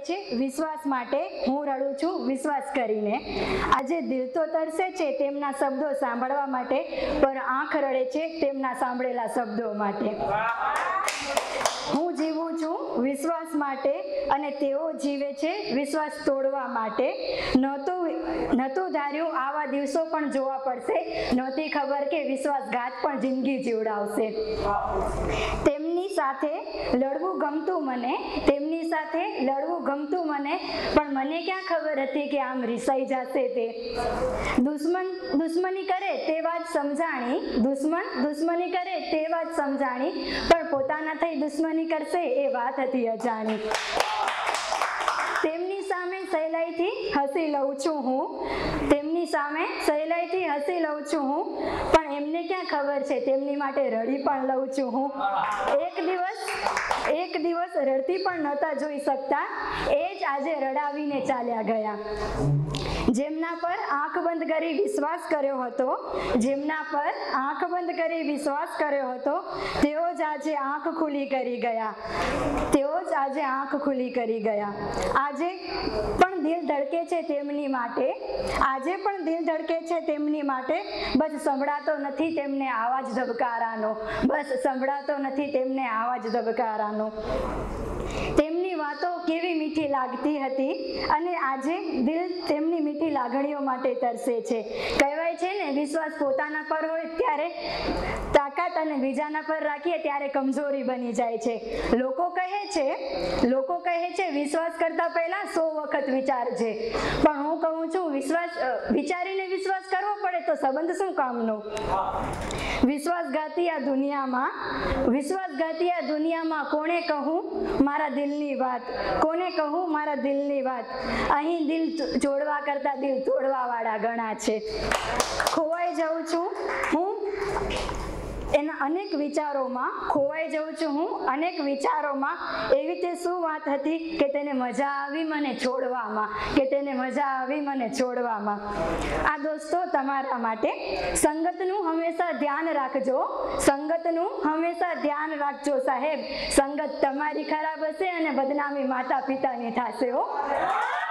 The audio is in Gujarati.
છે વિશ્વાસ માટે, હું રડું છું વિશ્વાસ કરીને. આજે દિલ તો તરસે છે તેમના શબ્દો સાંભળવા માટે, પર આંખ રડે છે તેમના સાંભળેલા શબ્દો માટે. હું જીવું છું વિશ્વાસ માટે અને તેઓ જીવે છે વિશ્વાસ તોડવા માટે. નહોતું ધાર્યું આવા દિવસો પણ જોવા પડશે, નહોતી ખબર કે વિશ્વાસઘાત પણ જિંદગી જીવડાવશે. તેમની સાથે લડવું ગમતું મને, તેમની સાથે લડવું ગમતું મને, પણ મને ક્યાં ખબર હતી કે આમ રિસાઈ જશે તે. દુશ્મની કરે તે વાત સમજાણી, દુશ્મની કરે તે વાત સમજાણી, પણ પોતાના થઈ દુશ્મની કરશે એ વાત હતી અજાણી. તેમની સામે સહેલાઈથી હસી લઉં છું હું, તેમની સામે સહેલાઈથી હસી લઉં છું હું, પણ એમને ક્યાં ખબર છે તેમની માટે રડી પણ લઉં છું હું. એક દિવસ રડતી પણ નહોતા જોઈ શકતા, એ જ આજે રડાવીને ચાલ્યા ગયા. જેમના પર આંખ બંધ કરી વિશ્વાસ કર્યો હતો, જેમના પર આંખ બંધ કરી વિશ્વાસ કર્યો હતો, તેઓ જ આજે આંખ ખુલી કરી ગયા, તેઓ જ આજે આંખ ખુલી કરી ગયા. આજે પણ દિલ ધડકે છે તેમની માટે, આજે પણ દિલ ધડકે છે તેમની માટે, બસ સંભળાતો નથી તેમને આવાજ ધબકારાનો, બસ સંભળાતો નથી તેમને આવાજ ધબકારાનો. તેમની વાતો કેવી મીઠી લાગતી હતી અને આજે દિલ તેમની મીઠી લાગણીઓ માટે તરસે છે. કહેવાય છે ને, વિશ્વાસ પોતાના પર હોય ત્યારે તાકાત અને બીજાના પર રાખીએ ત્યારે કમજોરી બની જાય છે. લોકો કહે છે વિશ્વાસ કરતા પહેલા 100 વખત વિચારજે, પણ હું કહું છું વિચારીને વિશ્વાસ કરવો પડે તો સંબંધ શું કામનો. વિશ્વાસઘાતી આ દુનિયામાં કોને કહું મારા દિલની વાત, કોને કહું મારા દિલની વાત. અહીં દિલ જોડવા કરતા દિલ તોડવા વાળા ઘણા છે. ખોવાઈ જાઉં છું હું એના અનેક વિચારોમાં, ખોવાઈ જાઉં છું હું અનેક વિચારોમાં. એવી તે શું વાત હતી કે તેને મજા આવી મને છોડવામાં, કે તેને મજા આવી મને છોડવામાં. આ દોસ્તો તમારા માટે. સંગતનું હંમેશા ધ્યાન રાખજો, સંગતનું હંમેશા ધ્યાન રાખજો સાહેબ. સંગત તમારી ખરાબ હશે અને બદનામી માતા પિતાની થશે હો.